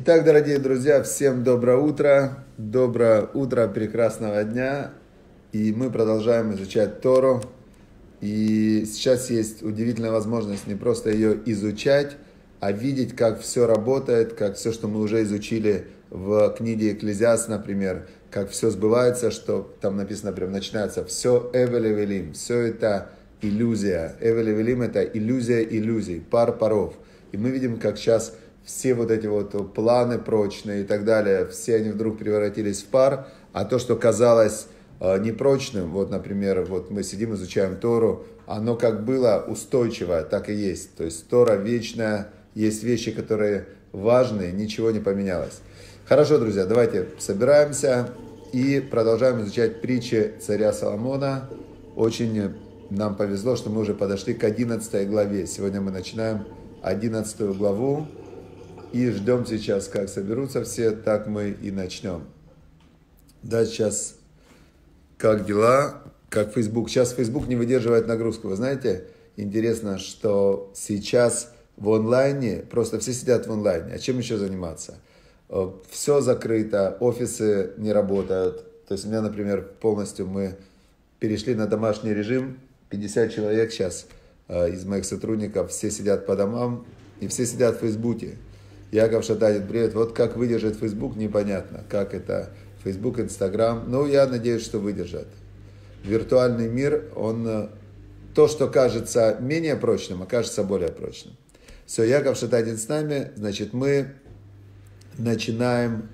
Итак, дорогие друзья, всем доброе утро прекрасного дня. И мы продолжаем изучать Тору. И сейчас есть удивительная возможность не просто ее изучать, а видеть, как все работает, как все, что мы уже изучили в книге Экклезиаст, например, как все сбывается, что там написано, прям начинается, все эвелевелим, все это иллюзия. Эвелевелим это иллюзия иллюзий, пар паров. И мы видим, как сейчас все вот эти вот планы прочные и так далее, все они вдруг превратились в пар, а то, что казалось непрочным, вот, например, вот мы сидим, изучаем Тору, оно как было устойчивое, так и есть. То есть Тора вечная, есть вещи, которые важны, ничего не поменялось. Хорошо, друзья, давайте собираемся и продолжаем изучать притчи царя Соломона. Очень нам повезло, что мы уже подошли к 11 главе. Сегодня мы начинаем 11 главу. И ждем сейчас, как соберутся все, так мы и начнем. Да, сейчас, как дела? Как Facebook? Сейчас Facebook не выдерживает нагрузку. Вы знаете, интересно, что сейчас в онлайне, просто все сидят в онлайне. А чем еще заниматься? Все закрыто, офисы не работают. То есть у меня, например, полностью мы перешли на домашний режим. 50 человек сейчас из моих сотрудников, все сидят по домам и все сидят в Фейсбуке. Яков Шатанин, привет. Вот как выдержит Facebook, непонятно. Как это Facebook, Instagram. Ну, я надеюсь, что выдержат. Виртуальный мир, он то, что кажется менее прочным, окажется более прочным. Все, Яков Шатанин с нами. Значит, мы начинаем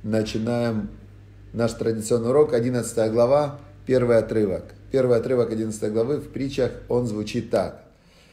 наш традиционный урок. 11 глава, первый отрывок. Первый отрывок 11 главы в притчах, он звучит так.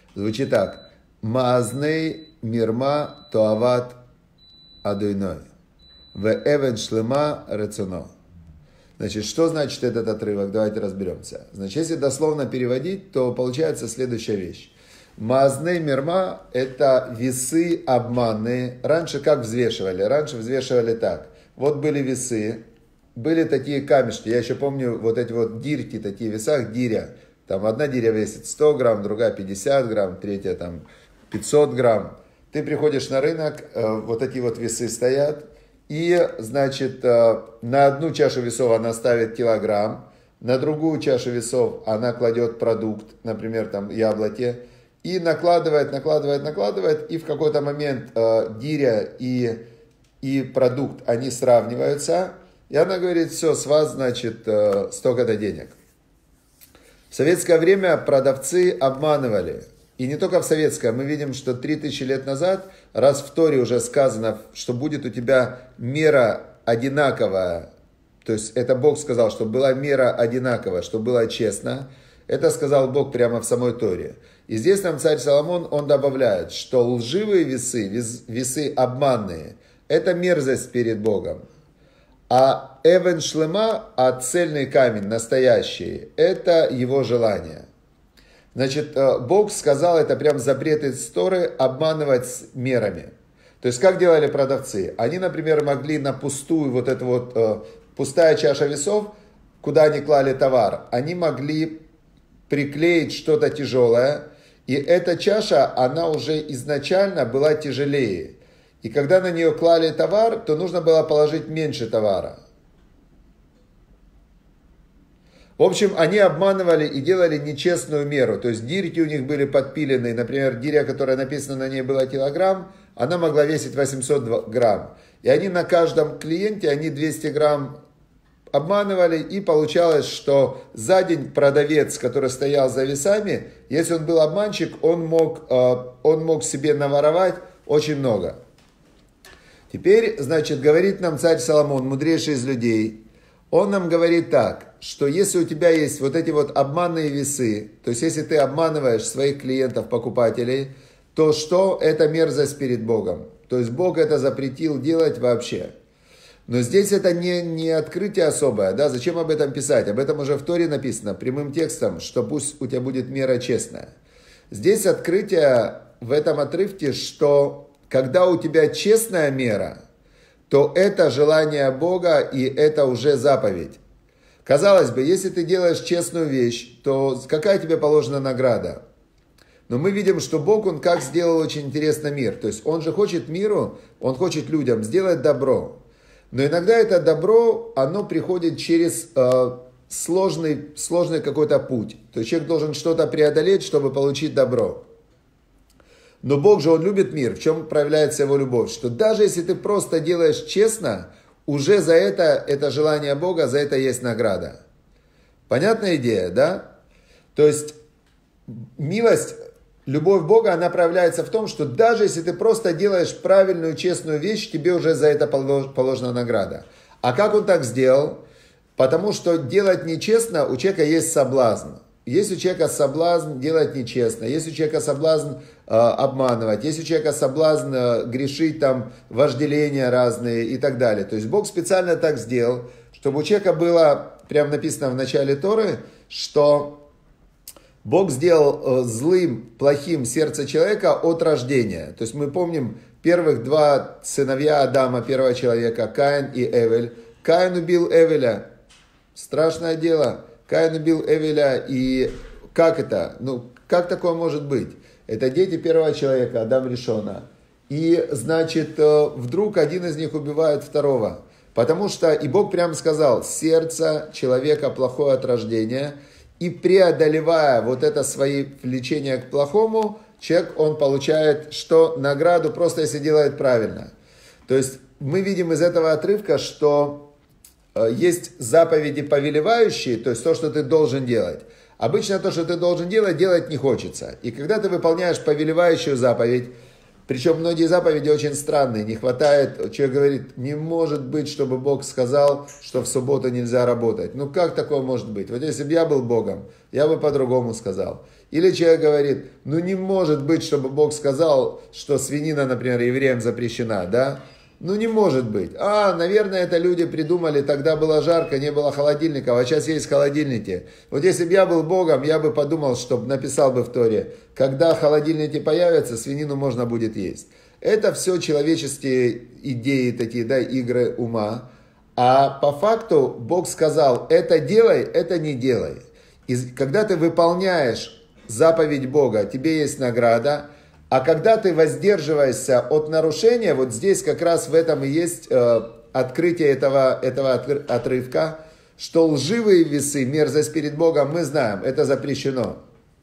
Маазней мирма тоават адойной. В эвен шлема рецуно. Значит, что значит этот отрывок? Давайте разберемся. Значит, если дословно переводить, то получается следующая вещь. Маазней мирма – это весы обманные. Раньше как взвешивали? Раньше взвешивали так. Вот были весы, были такие камешки. Я еще помню вот эти вот дирки, такие веса, диря. Там одна диря весит 100 грамм, другая 50 грамм, третья там 500 грамм. Ты приходишь на рынок, вот такие вот весы стоят, и, значит, на одну чашу весов она ставит килограмм, на другую чашу весов она кладет продукт, например, там яблоки, и накладывает, и в какой-то момент гиря и продукт, они сравниваются, и она говорит, все, с вас, значит, столько-то денег. В советское время продавцы обманывали. И не только в советское. Мы видим, что 3000 лет назад, раз в Торе уже сказано, что будет у тебя мера одинаковая, то есть это Бог сказал, что была мера одинаковая, что было честно, это сказал Бог прямо в самой Торе. И здесь нам царь Соломон, он добавляет, что лживые весы, весы обманные, это мерзость перед Богом. А эвен шлема, а цельный камень, настоящий, это его желание. Значит, Бог сказал, это прям запрет из Торы, обманывать с мерами. То есть, как делали продавцы? Они, например, могли на пустую, вот эту вот, пустая чаша весов, куда они клали товар, они могли приклеить что-то тяжелое, и эта чаша, она уже изначально была тяжелее. И когда на нее клали товар, то нужно было положить меньше товара. В общем, они обманывали и делали нечестную меру. То есть дирки у них были подпилены. Например, диря, которая написана на ней была килограмм, она могла весить 800 грамм. И они на каждом клиенте, они 200 грамм обманывали. И получалось, что за день продавец, который стоял за весами, если он был обманщик, он мог себе наворовать очень много. Теперь, значит, говорит нам царь Соломон, мудрейший из людей, он нам говорит так, что если у тебя есть вот эти вот обманные весы, то есть если ты обманываешь своих клиентов, покупателей, то что? Это мерзость перед Богом. То есть Бог это запретил делать вообще. Но здесь это не открытие особое, да, зачем об этом писать? Об этом уже в Торе написано прямым текстом, что пусть у тебя будет мера честная. Здесь открытие в этом отрывке, что когда у тебя честная мера, то это желание Бога, и это уже заповедь. Казалось бы, если ты делаешь честную вещь, то какая тебе положена награда? Но мы видим, что Бог, Он как сделал очень интересно мир. То есть Он же хочет миру, Он хочет людям сделать добро. Но иногда это добро, оно приходит через сложный какой-то путь. То есть человек должен что-то преодолеть, чтобы получить добро. Но Бог же, Он любит мир. В чем проявляется Его любовь? Что даже если ты просто делаешь честно, уже за это желание Бога, за это есть награда. Понятная идея, да? То есть милость, любовь Бога, она проявляется в том, что даже если ты просто делаешь правильную, честную вещь, тебе уже за это положена награда. А как Он так сделал? Потому что делать нечестно, у человека есть соблазн. Есть у человека соблазн делать нечестно, есть у человека соблазн обманывать, есть у человека соблазн грешить, там, вожделения разные и так далее. То есть Бог специально так сделал, чтобы у человека было, прямо написано в начале Торы, что Бог сделал злым, плохим сердце человека от рождения. То есть мы помним первых два сыновья Адама, первого человека, Каин и Эвель. Каин убил Эвеля. Страшное дело. Каин убил Эвеля, и как это? Ну, как такое может быть? Это дети первого человека, Адам Ришона. И, значит, вдруг один из них убивает второго. Потому что, и Бог прямо сказал, сердце человека плохое от рождения, и преодолевая вот это свои влечения к плохому, человек, он получает что? Награду, просто если делает правильно. То есть, мы видим из этого отрывка, что есть заповеди повелевающие, то есть то, что ты должен делать. Обычно то, что ты должен делать, делать не хочется. И когда ты выполняешь повелевающую заповедь, причем многие заповеди очень странные, не хватает, человек говорит, не может быть, чтобы Бог сказал, что в субботу нельзя работать. Ну как такое может быть? Вот если бы я был Богом, я бы по-другому сказал. Или человек говорит, ну не может быть, чтобы Бог сказал, что свинина, например, евреям запрещена, да? Ну не может быть. Наверное, это люди придумали, тогда было жарко, не было холодильников, а сейчас есть холодильники. Вот если бы я был Богом, я бы подумал, что написал бы в Торе, когда холодильники появятся, свинину можно будет есть. Это все человеческие идеи такие, да, игры ума. А по факту Бог сказал, это делай, это не делай. И когда ты выполняешь заповедь Бога, тебе есть награда. А когда ты воздерживаешься от нарушения, вот здесь как раз в этом и есть открытие этого отрывка, что лживые весы, мерзость перед Богом, мы знаем, это запрещено.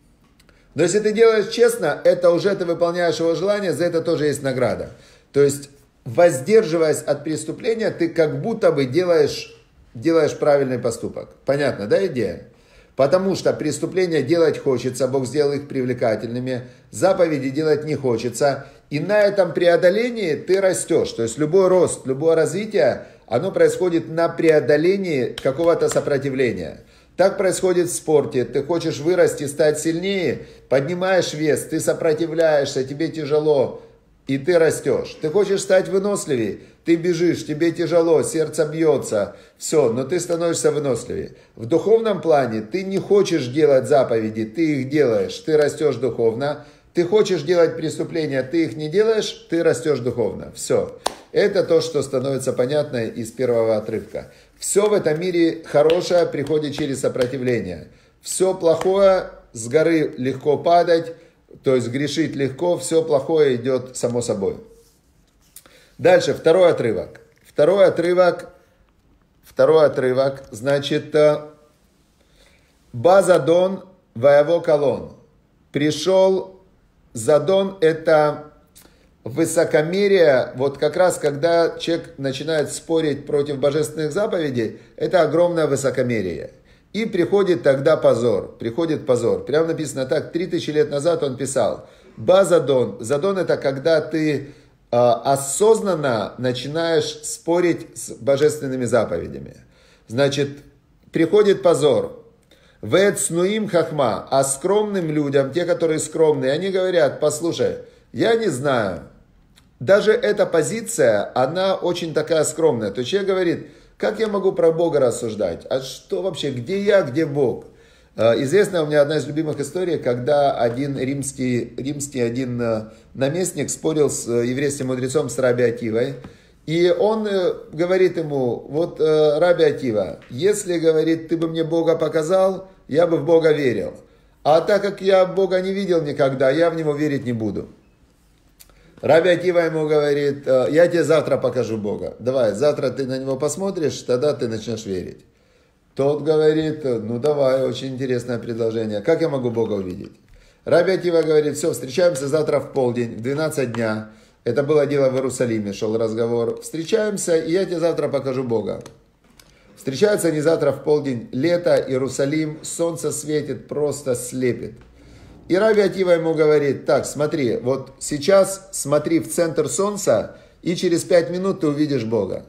Но если ты делаешь честно, это уже ты выполняешь его желание, за это тоже есть награда. То есть, воздерживаясь от преступления, ты как будто бы делаешь правильный поступок. Понятно, да, идея? Потому что преступления делать хочется, Бог сделал их привлекательными, заповеди делать не хочется. И на этом преодолении ты растешь. То есть любой рост, любое развитие, оно происходит на преодолении какого-то сопротивления. Так происходит в спорте. Ты хочешь вырасти, стать сильнее, поднимаешь вес, ты сопротивляешься, тебе тяжело, и ты растешь. Ты хочешь стать выносливее, ты бежишь, тебе тяжело, сердце бьется, все, но ты становишься выносливее. В духовном плане ты не хочешь делать заповеди, ты их делаешь, ты растешь духовно. Ты хочешь делать преступления, ты их не делаешь, ты растешь духовно. Все. Это то, что становится понятно из первого отрывка. Все в этом мире хорошее приходит через сопротивление. Все плохое с горы легко падать, то есть грешить легко, все плохое идет само собой. Дальше, второй отрывок. Второй отрывок, значит, Базадон Ваяво Колон. Пришел Задон, это высокомерие, вот как раз когда человек начинает спорить против божественных заповедей, это огромное высокомерие. И приходит тогда позор, Прямо написано так, 3000 лет назад он писал, Базадон. Задон это когда ты осознанно начинаешь спорить с божественными заповедями. Значит, приходит позор. Вэт снуим хахма, а скромным людям, те, которые скромные, они говорят, послушай, я не знаю, даже эта позиция, она очень такая скромная. То есть человек говорит, как я могу про Бога рассуждать? А что вообще, где я, где Бог? Известна у меня одна из любимых историй, когда один римский наместник спорил с еврейским мудрецом, с Раби Акивой. И он говорит ему, вот, Раби Акива, если, говорит, ты бы мне Бога показал, я бы в Бога верил. А так как я Бога не видел никогда, я в Него верить не буду. Раби Акива ему говорит, я тебе завтра покажу Бога. Давай, завтра ты на Него посмотришь, тогда ты начнешь верить. Тот говорит, ну давай, очень интересное предложение. Как я могу Бога увидеть? Раби Акива говорит, все, встречаемся завтра в полдень, в 12 дня. Это было дело в Иерусалиме, шел разговор. Встречаемся, и я тебе завтра покажу Бога. Встречаются они завтра в полдень, лето, Иерусалим, солнце светит, просто слепит. И Раби Акива ему говорит, так, смотри, вот сейчас смотри в центр солнца, и через 5 минут ты увидишь Бога.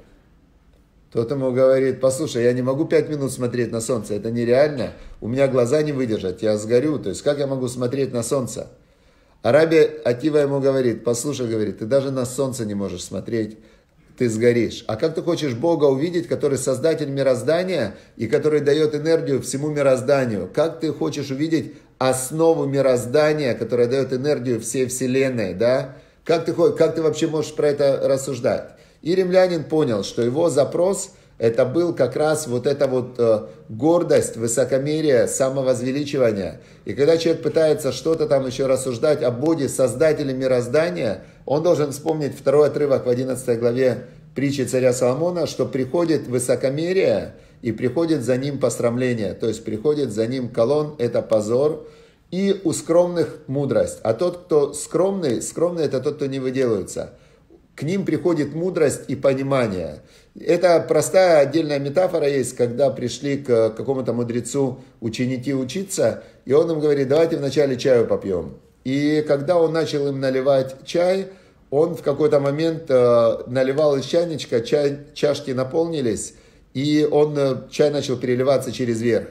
Тот ему говорит, послушай, я не могу 5 минут смотреть на солнце, это нереально, у меня глаза не выдержат, я сгорю, то есть как я могу смотреть на солнце? А Раби Акива ему говорит, послушай, говорит, ты даже на солнце не можешь смотреть, ты сгоришь. А как ты хочешь Бога увидеть, который создатель мироздания и который дает энергию всему мирозданию? Как ты хочешь увидеть основу мироздания, которая дает энергию всей вселенной, да? Как ты вообще можешь про это рассуждать? И римлянин понял, что его запрос это был как раз вот эта вот гордость, высокомерие, самовозвеличивание. И когда человек пытается что-то там еще рассуждать о Боге, создателе мироздания, он должен вспомнить второй отрывок в 11 главе притчи царя Соломона, что приходит высокомерие и приходит за ним посрамление. То есть приходит за ним колон, это позор, и у скромных мудрость. А тот, кто скромный это тот, кто не выделывается. К ним приходит мудрость и понимание. Это простая отдельная метафора есть, когда пришли к какому-то мудрецу ученики учиться, и он им говорит, давайте вначале чаю попьем. И когда он начал им наливать чай, он в какой-то момент наливал из чайничка, чашки наполнились, и чай начал переливаться через верх.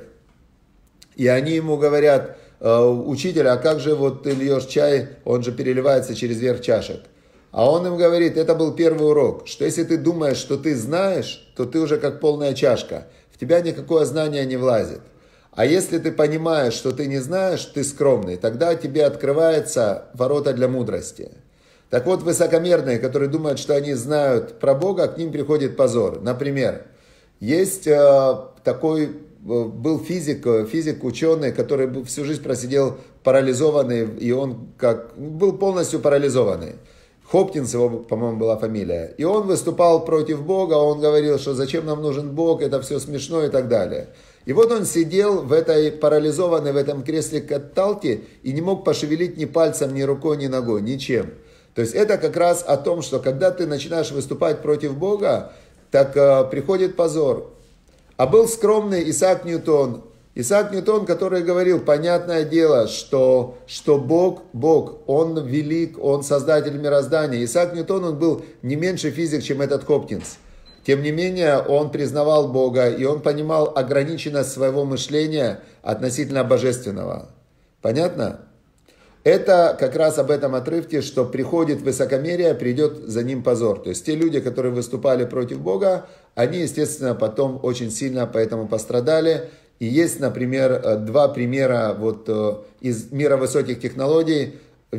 И они ему говорят, учитель, а как же вот ты льешь чай, он же переливается через верх чашек. А он им говорит, это был первый урок, что если ты думаешь, что ты знаешь, то ты уже как полная чашка. В тебя никакое знание не влазит. А если ты понимаешь, что ты не знаешь, ты скромный, тогда тебе открываются ворота для мудрости. Так вот, высокомерные, которые думают, что они знают про Бога, к ним приходит позор. Например, есть такой, был физик, ученый, который всю жизнь просидел парализованный, и он был полностью парализованный. Хопкинс его, по-моему, была фамилия. И он выступал против Бога, он говорил, что зачем нам нужен Бог, это все смешно и так далее. И вот он сидел в этой парализованной, в этом кресле каталки и не мог пошевелить ни пальцем, ни рукой, ни ногой, ничем. То есть это как раз о том, что когда ты начинаешь выступать против Бога, так приходит позор. А был скромный Исаак Ньютон. Исаак Ньютон, который говорил, понятное дело, что Бог, Он велик, Он создатель мироздания. Исаак Ньютон, он был не меньше физик, чем этот Хопкинс. Тем не менее, он признавал Бога, и он понимал ограниченность своего мышления относительно божественного. Понятно? Это как раз об этом отрывке, что приходит высокомерие, придет за ним позор. То есть те люди, которые выступали против Бога, они, естественно, потом очень сильно поэтому пострадали. И есть, например, два примера из мира высоких технологий.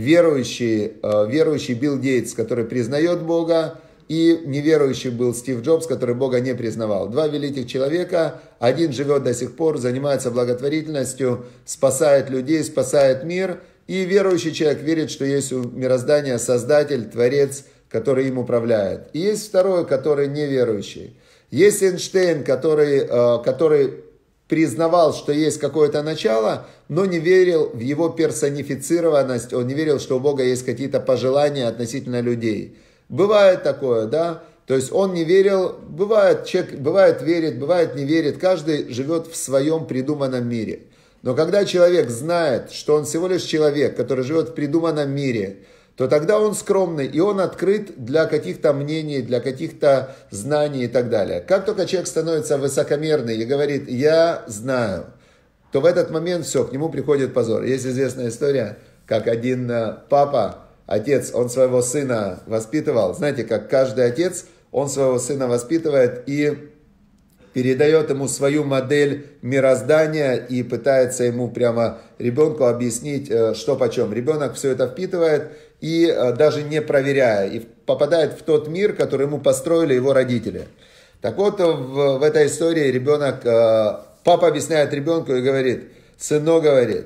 Верующий Билл Гейтс, который признает Бога, и неверующий был Стив Джобс, который Бога не признавал. Два великих человека, один живет до сих пор, занимается благотворительностью, спасает людей, спасает мир. И верующий человек верит, что есть у мироздания Создатель, Творец, который им управляет. И есть второй, который неверующий. Есть Эйнштейн, который признавал, что есть какое-то начало, но не верил в его персонифицированность, он не верил, что у Бога есть какие-то пожелания относительно людей. Бывает такое, да? То есть он не верил, человек бывает верит, бывает не верит, каждый живет в своем придуманном мире. Но когда человек знает, что он всего лишь человек, который живет в придуманном мире, то тогда он скромный, и он открыт для каких-то мнений, для каких-то знаний и так далее. Как только человек становится высокомерный и говорит «я знаю», то в этот момент все, к нему приходит позор. Есть известная история, как один отец, он своего сына воспитывал. Знаете, как каждый отец, он своего сына воспитывает и передает ему свою модель мироздания и пытается ему прямо ребенку объяснить, что почем. Ребенок все это впитывает и даже не проверяя, и попадает в тот мир, который ему построили его родители. Так вот, в этой истории папа объясняет ребенку и говорит, сынок, говорит,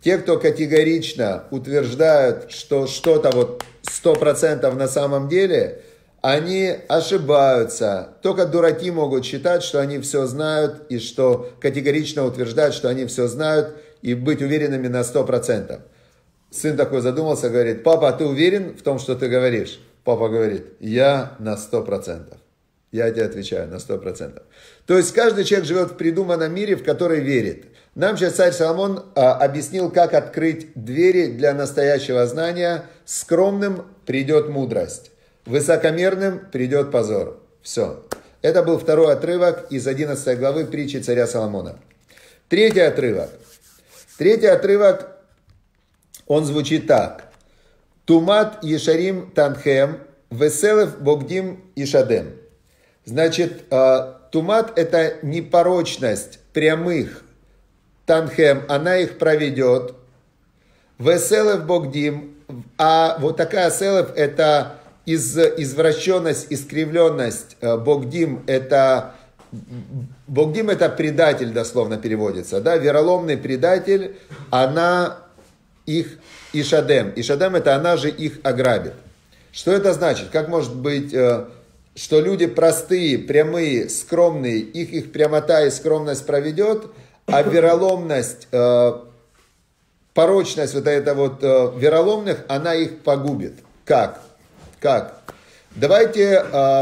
те, кто категорично утверждают, что что-то вот 100% на самом деле, они ошибаются. Только дураки могут считать, что они все знают, и что категорично утверждают, что они все знают, и быть уверенными на 100%. Сын такой задумался, говорит: папа, а ты уверен в том, что ты говоришь? Папа говорит: я на 100%. Я тебе отвечаю, на 100%. То есть каждый человек живет в придуманном мире, в который верит. Нам сейчас царь Соломон объяснил, как открыть двери для настоящего знания. Скромным придет мудрость, высокомерным придет позор. Все. Это был второй отрывок из 11 главы притчи царя Соломона. Третий отрывок. Он звучит так. Тумат Ешарим Танхем, Веселев Богдим Ишадем. Значит, тумат — это непорочность прямых. Танхем, она их проведет. Веселев Богдим, а вот такая селев — это извращенность, искривленность. Богдим — это предатель, дословно переводится. Да? Вероломный предатель, она их Ишадем. Ишадем — это она же их ограбит. Что это значит? Как может быть, что люди простые, прямые, скромные, их прямота и скромность проведет, а вероломность, порочность вот эта вот вероломных, она их погубит. Как? Давайте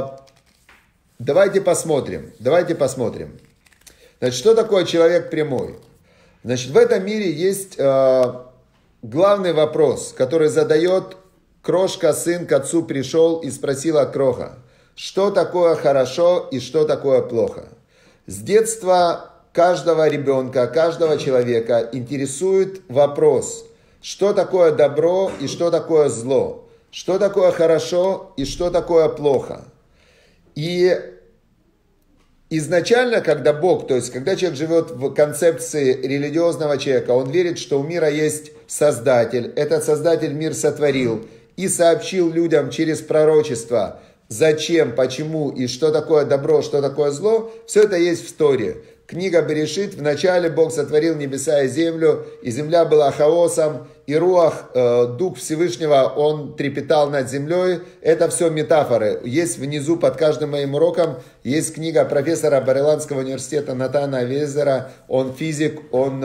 посмотрим. Значит, что такое человек прямой? Значит, в этом мире есть главный вопрос, который задает Крошка, сын к отцу пришел и спросил от Кроха: что такое хорошо и что такое плохо? С детства каждого ребенка, каждого человека интересует вопрос, что такое добро и что такое зло, что такое хорошо и что такое плохо. И изначально, когда Бог, то есть когда человек живет в концепции религиозного человека, он верит, что у мира есть Создатель, этот Создатель мир сотворил и сообщил людям через пророчество, зачем, почему и что такое добро, что такое зло, все это есть в Торе. Книга Берешит: вначале Бог сотворил небеса и земля была хаосом, и Руах, Дух Всевышнего, он трепетал над землей. Это все метафоры. Есть внизу под каждым моим уроком, есть книга профессора Бареланского университета Натана Авиезера, он физик,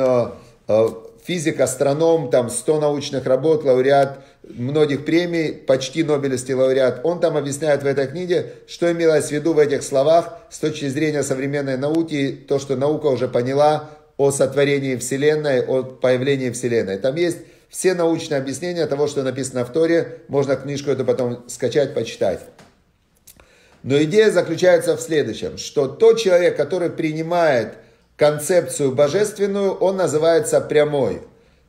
астроном, там 100 научных работ, лауреат многих премий, почти нобелевский лауреат. Он там объясняет в этой книге, что имелось в виду в этих словах с точки зрения современной науки, то, что наука уже поняла о сотворении Вселенной, о появлении Вселенной. Там есть все научные объяснения того, что написано в Торе. Можно книжку эту потом скачать, почитать. Но идея заключается в следующем, что тот человек, который принимает концепцию божественную, он называется прямой.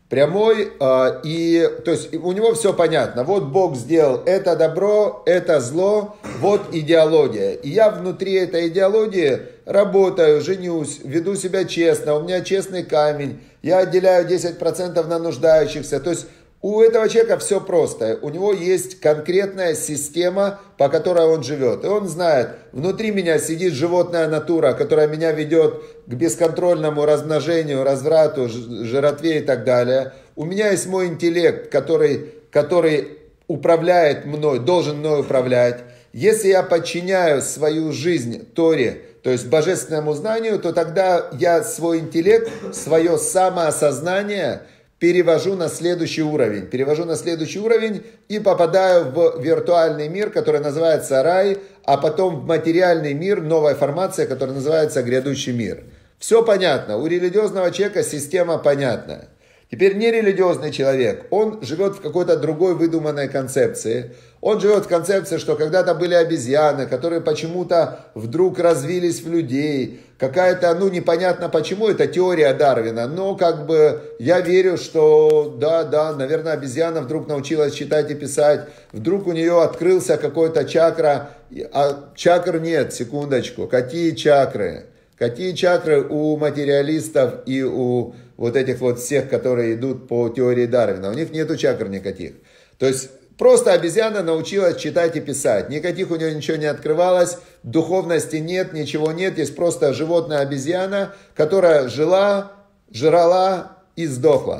То есть у него все понятно. Вот Бог сделал это добро, это зло, вот идеология. И я внутри этой идеологии работаю, женюсь, веду себя честно, у меня честный камень, я отделяю 10% на нуждающихся. То есть у этого человека все просто. У него есть конкретная система, по которой он живет. И он знает, внутри меня сидит животная натура, которая меня ведет к бесконтрольному размножению, разврату, жратве и так далее. У меня есть мой интеллект, который управляет мной, должен мной управлять. Если я подчиняю свою жизнь Торе, то есть божественному знанию, то тогда я свой интеллект, свое самоосознание перевожу на следующий уровень. И попадаю в виртуальный мир, который называется рай, а потом в материальный мир, новая формация, которая называется грядущий мир. Все понятно. У религиозного человека система понятная. Теперь нерелигиозный человек, он живет в какой-то другой выдуманной концепции. Он живет в концепции, что когда-то были обезьяны, которые почему-то вдруг развились в людей. Какая-то, непонятно почему, это теория Дарвина. Но я верю, что да, наверное, обезьяна вдруг научилась читать и писать. Вдруг у нее открылся какой-то чакра. А чакр нет, секундочку. Какие чакры? Какие чакры у материалистов и у вот этих вот всех, которые идут по теории Дарвина? У них нету чакр никаких. То есть просто обезьяна научилась читать и писать. Никаких у нее ничего не открывалось, духовности нет, ничего нет. Есть просто животная обезьяна, которая жила, жрала и сдохла.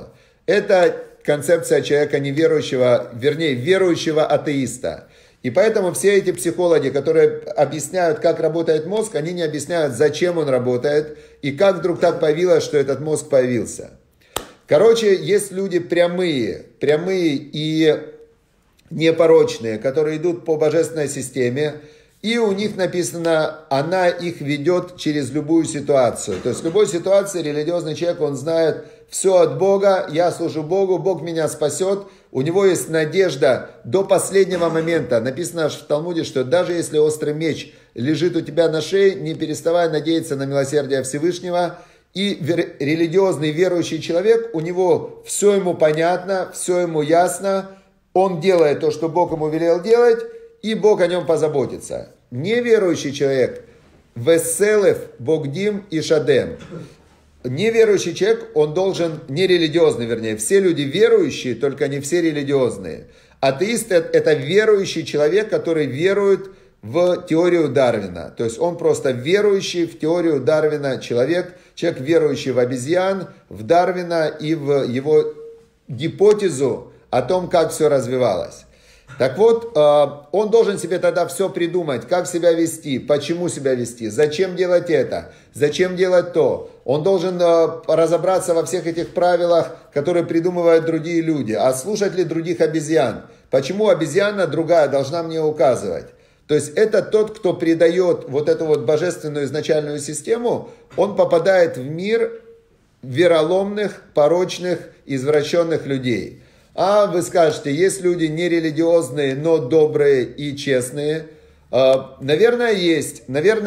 это концепция человека неверующего, вернее, верующего атеиста. И поэтому все эти психологи, которые объясняют, как работает мозг, они не объясняют, зачем он работает и как вдруг так появилось, что этот мозг появился. Короче, есть люди прямые и непорочные, которые идут по божественной системе, и у них написано, она их ведет через любую ситуацию. То есть в любой ситуации религиозный человек, он знает все от Бога, я служу Богу, Бог меня спасет. У него есть надежда до последнего момента. Написано в Талмуде, что даже если острый меч лежит у тебя на шее, не переставай надеяться на милосердие Всевышнего. И религиозный верующий человек, у него все ему понятно, все ему ясно. Он делает то, что Бог ему велел делать, и Бог о нем позаботится. Неверующий человек, веселев, богдим и шадем. Неверующий человек, он должен, нерелигиозный, вернее, все люди верующие, только не все религиозные. Атеист – это верующий человек, который верует в теорию Дарвина. То есть он просто верующий в теорию Дарвина человек верующий в обезьян, в Дарвина и в его гипотезу о том, как все развивалось. Так вот, он должен себе тогда все придумать, как себя вести, почему себя вести, зачем делать это, зачем делать то. Он должен разобраться во всех этих правилах, которые придумывают другие люди. А слушать ли других обезьян? Почему обезьяна другая должна мне указывать? То есть это тот, кто придает вот эту вот божественную изначальную систему, он попадает в мир вероломных, порочных, извращенных людей. А вы скажете, есть люди нерелигиозные, но добрые и честные. Наверное, есть.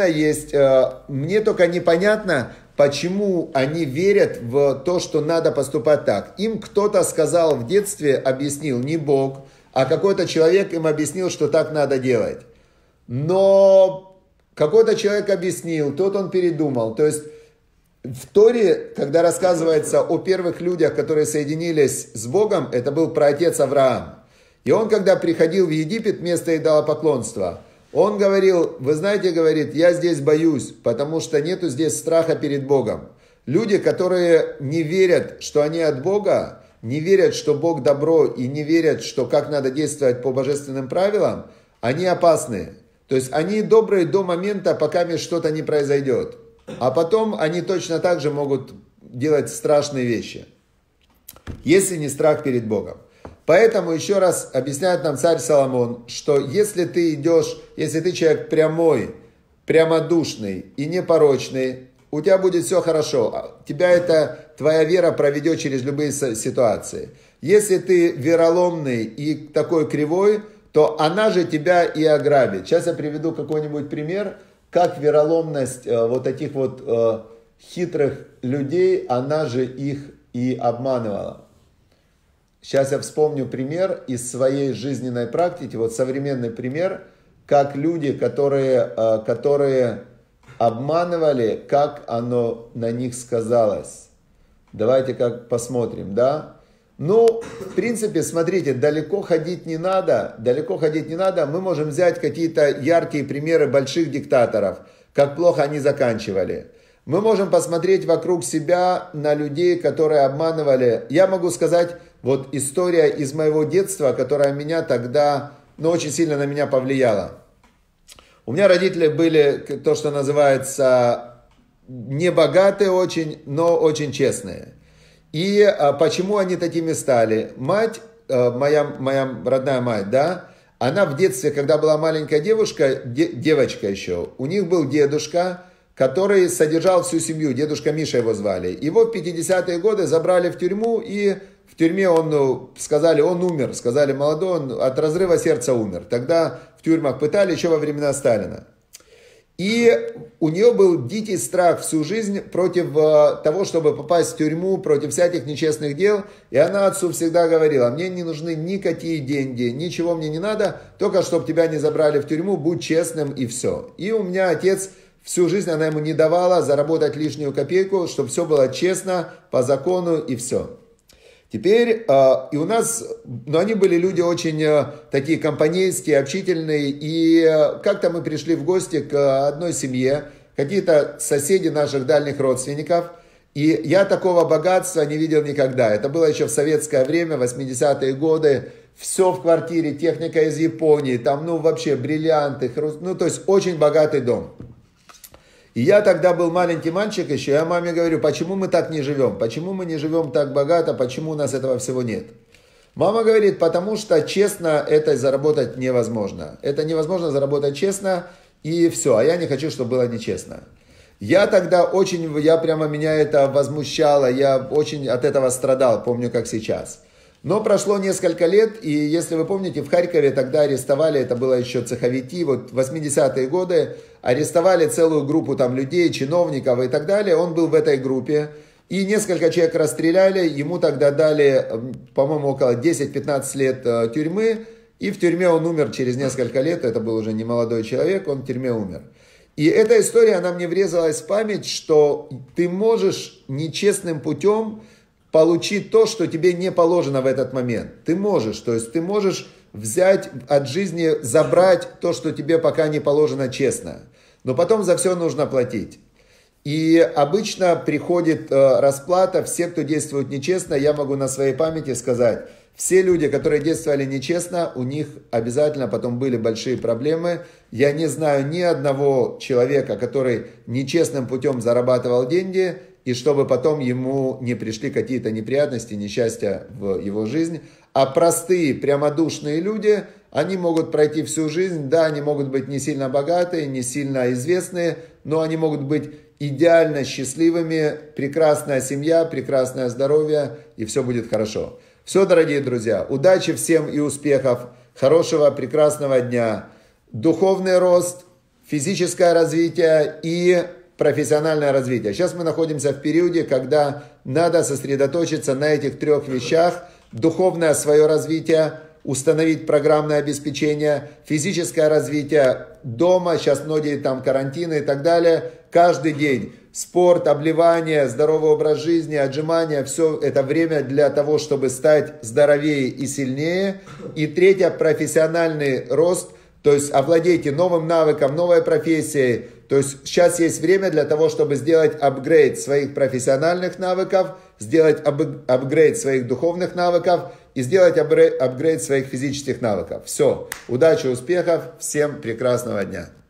Мне только непонятно, почему они верят в то, что надо поступать так. Им кто-то сказал в детстве, объяснил, не Бог, а какой-то человек им объяснил, что так надо делать. Но какой-то человек объяснил, тот он передумал. То есть в Торе, когда рассказывается о первых людях, которые соединились с Богом, это был праотец Авраам. И он, когда приходил в Египет, место идолопоклонства, он говорил, вы знаете, говорит, я здесь боюсь, потому что нету здесь страха перед Богом. Люди, которые не верят, что они от Бога, не верят, что Бог добро, и не верят, что как надо действовать по божественным правилам, они опасные. То есть они добрые до момента, пока что-то не произойдет. А потом они точно так же могут делать страшные вещи, если не страх перед Богом. Поэтому еще раз объясняет нам царь Соломон, что если ты человек прямой, прямодушный и непорочный, у тебя будет все хорошо. Твоя вера проведет через любые ситуации. Если ты вероломный и такой кривой, то она же тебя и ограбит. Сейчас я приведу какой-нибудь пример, как вероломность вот таких вот хитрых людей, она же их и обманывала. Сейчас я вспомню пример из своей жизненной практики, вот современный пример, как люди, которые обманывали, как оно на них сказалось. Давайте как посмотрим, да? Ну, в принципе, смотрите, далеко ходить не надо. Мы можем взять какие-то яркие примеры больших диктаторов, как плохо они заканчивали. Мы можем посмотреть вокруг себя на людей, которые обманывали. Я могу сказать, вот история из моего детства, которая меня тогда, очень сильно на меня повлияла. У меня родители были, то, что называется, не богатые очень, но очень честные. И почему они такими стали? Мать, моя родная мать, да, она в детстве, когда была маленькая девочка еще, у них был дедушка, который содержал всю семью, дедушка Миша его звали. Его в 50-е годы забрали в тюрьму, и в тюрьме он умер, сказали, молодой, он от разрыва сердца умер. Тогда в тюрьмах пытали еще во времена Сталина. И у нее был дикий страх всю жизнь против того, чтобы попасть в тюрьму, против всяких нечестных дел. И она отцу всегда говорила, мне не нужны никакие деньги, ничего мне не надо, только чтобы тебя не забрали в тюрьму, будь честным и все. И у меня отец всю жизнь, она ему не давала заработать лишнюю копейку, чтобы все было честно, по закону и все. Теперь, и у нас, они были люди очень такие компанейские, общительные, и как-то мы пришли в гости к одной семье, какие-то соседи наших дальних родственников, И я такого богатства не видел никогда. Это было еще в советское время, 80-е годы. Все в квартире, техника из Японии, там, ну, вообще бриллианты, ну, то есть очень богатый дом. И я тогда был маленький мальчик еще, я маме говорю, почему мы так не живем? Почему мы не живем так богато? Почему у нас этого всего нет? Мама говорит, потому что честно это заработать невозможно. Это невозможно заработать честно, и все. А я не хочу, чтобы было нечестно. Я тогда меня это возмущало, я очень от этого страдал, помню, как сейчас. Но прошло несколько лет, и если вы помните, в Харькове тогда арестовали, это было еще цеховики, вот 80-е годы, арестовали целую группу там людей, чиновников и так далее. Он был в этой группе, и несколько человек расстреляли, ему тогда дали, по-моему, около 10-15 лет тюрьмы, и в тюрьме он умер через несколько лет, это был уже не молодой человек, он в тюрьме умер. И эта история, она мне врезалась в память, что ты можешь нечестным путем получить то, что тебе не положено в этот момент. Ты можешь, то есть ты можешь взять от жизни, забрать то, что тебе пока не положено честно. Но потом за все нужно платить. И обычно приходит расплата, все, кто действует нечестно, я могу на своей памяти сказать, все люди, которые действовали нечестно, у них обязательно потом были большие проблемы. Я не знаю ни одного человека, который нечестным путем зарабатывал деньги, и чтобы потом ему не пришли какие-то неприятности, несчастья в его жизнь. А простые, прямодушные люди, они могут пройти всю жизнь, да, они могут быть не сильно богатые, не сильно известные, но они могут быть идеально счастливыми, прекрасная семья, прекрасное здоровье, и все будет хорошо. Все, дорогие друзья, удачи всем и успехов, хорошего, прекрасного дня, духовный рост, физическое развитие и профессиональное развитие. Сейчас мы находимся в периоде, когда надо сосредоточиться на этих трех вещах. Духовное свое развитие, установить программное обеспечение, физическое развитие дома, сейчас многие там карантины и так далее. Каждый день спорт, обливание, здоровый образ жизни, отжимания, все это время для того, чтобы стать здоровее и сильнее. И третье, профессиональный рост, то есть овладейте новым навыком, новой профессией. То есть сейчас есть время для того, чтобы сделать апгрейд своих профессиональных навыков, сделать апгрейд своих духовных навыков и сделать апгрейд своих физических навыков. Все. Удачи, успехов, всем прекрасного дня.